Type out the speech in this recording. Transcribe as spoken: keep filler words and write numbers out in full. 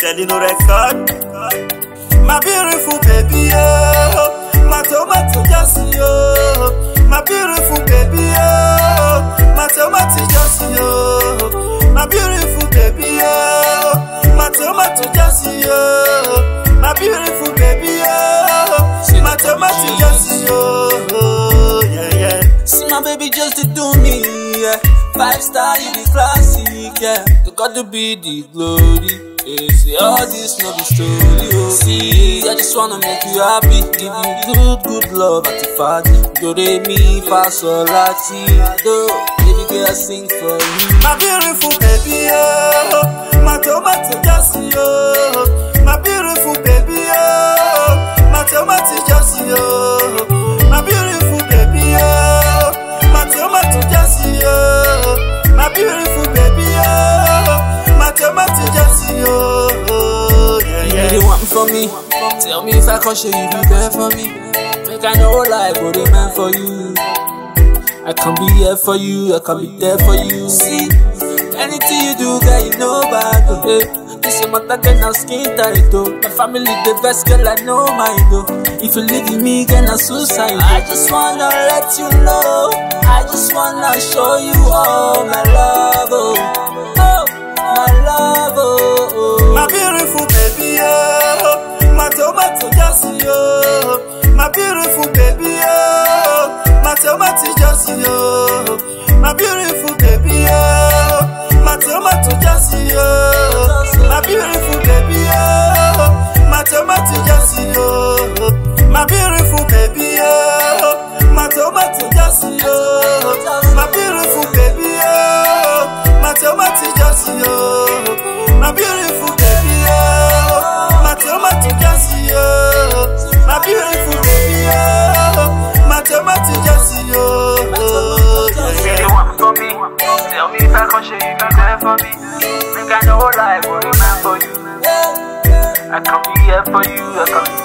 selling no record. My beautiful baby, oh, my tomato just yo. My beautiful baby, oh, my tomato just yo. My beautiful baby, oh, my tomato just yo. My beautiful baby, oh, my tomato just yo. Yeah, yeah. See my baby just to do me, yeah. Five star, you be classic, yeah. To God to be the glory. Yeah, see all this no be story, oh. See, I just wanna make you happy, give you good, good love at the party. Do re mi fa sol la ti do, baby girl I sing for you. My beautiful baby, oh, my tomato just yo. My beautiful baby, oh, my tomato just yo. My beautiful baby, oh, my tomato just yo. My beautiful baby, oh, my tomato just yo. Yeah, yeah. You want for me? Tell me if I can show you be there for me. Make I know life what it meant for you. I can be here for you, I can be there for you. See, anything you do, girl, you know about it. This is my target, now skin tight, though. My family, the best girl, I know mine, though. If you leave me, girl, I'm suicide. I just wanna let you know. I just wanna show you all my love, oh. Oh, my love, oh, oh. My beautiful baby, oh, my tomato just yo. My beautiful baby, oh, my tomato just yo. My beautiful baby, oh, my tomato just yo. My beautiful baby, oh, my tomato just yo. My beautiful baby, oh, my tomato just yo. My beautiful baby, oh, my tomato just yo. My beautiful baby, oh, my tomato just yo. My beautiful baby, oh, my tomato just yo. If you want for me, tell me if I can show you be there for me. Make I know life what it meant for you. I can be here for you, I can be